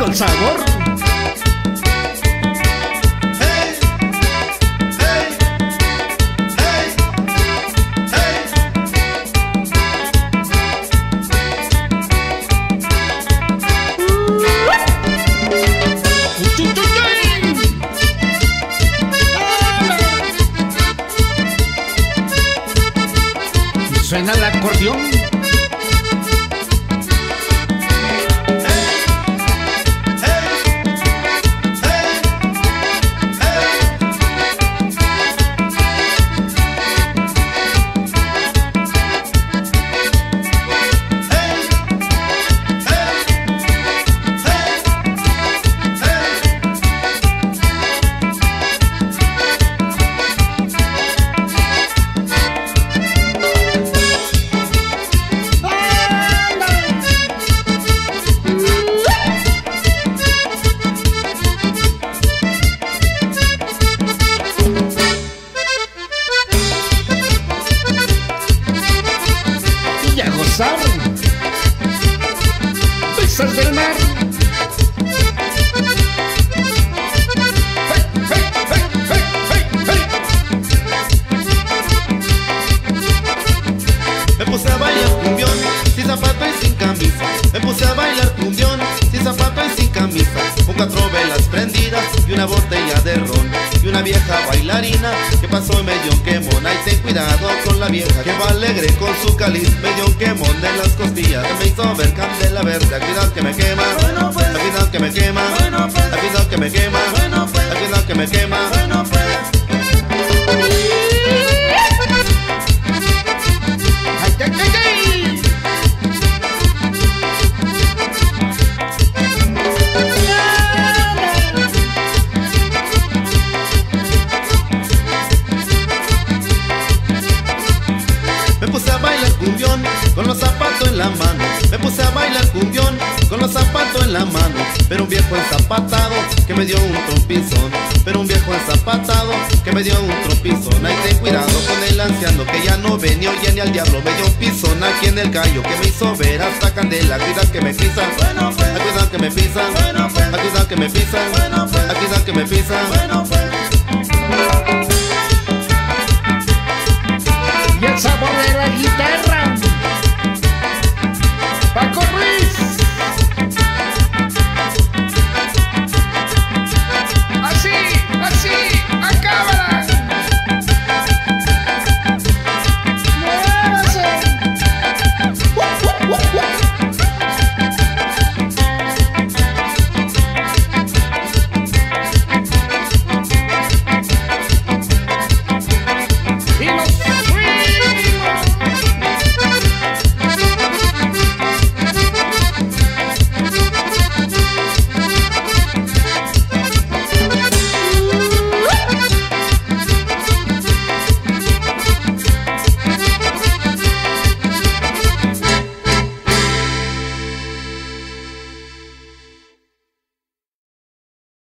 traigo el sabor. Hey, hey, hey, hey. Suena el acordeón. Brisas del mar. Me puse a bailar cumbión, sin zapato y sin camisa. Me puse a bailar cumbión, sin zapato y sin camisa. Con 4 velas prendidas y una botella de ron. Y una vieja bailarina que pasó y me dio un quemón. Ay, ten cuidado con la vieja que va alegre con su cáliz. Me dio un quemón de las costillas, me hizo ver candela verde. Cuidado que me quema, cuidado que me quema, cuidado que me quema, cuidado que me quema. Me puse a bailar cumbión con los zapatos en la mano. Me puse a bailar cumbión con los zapatos en la mano. Pero un viejo enzapatado que me dio un trompizón. Pero un viejo enzapatado que me dio un trompizón. Ay, ten cuidado con el anciano que ya no ve ni oye ni al diablo. Me dio un pisón aquí en el callo que me hizo ver hasta candela. Cuidado que me pisan, cuidado que me pisan, cuidado que me pisan, cuidado que me pisan.